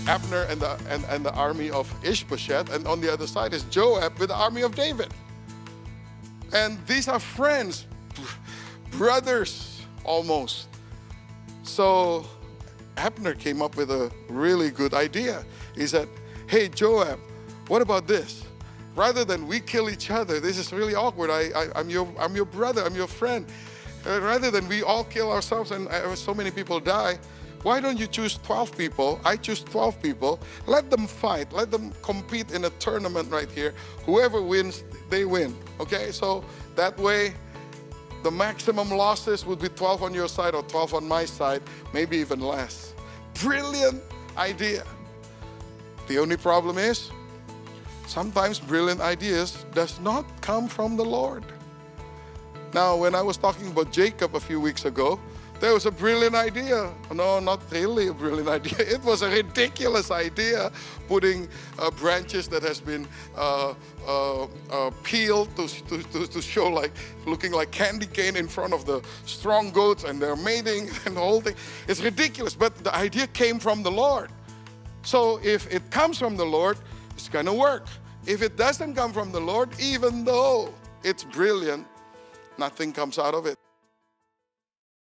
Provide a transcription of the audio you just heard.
Abner and the army of Ishbosheth, and on the other side is Joab with the army of David. And these are friends, brothers almost. So Abner came up with a really good idea. He said, hey Joab, what about this? Rather than we kill each other, this is really awkward. I'm your brother, I'm your friend. Rather than we all kill ourselves and so many people die, why don't you choose 12 people? I choose 12 people. Let them fight. Let them compete in a tournament right here. Whoever wins, they win. Okay, so that way, the maximum losses would be 12 on your side or 12 on my side, maybe even less. Brilliant idea. The only problem is, sometimes brilliant ideas does not come from the Lord. Now, when I was talking about Jacob a few weeks ago, there was a brilliant idea. No, not really a brilliant idea. It was a ridiculous idea, putting branches that has been peeled to show like, looking like candy cane in front of the strong goats and they're mating and the whole thing. It's ridiculous, but the idea came from the Lord. So if it comes from the Lord, it's gonna work. If it doesn't come from the Lord, even though it's brilliant, nothing comes out of it.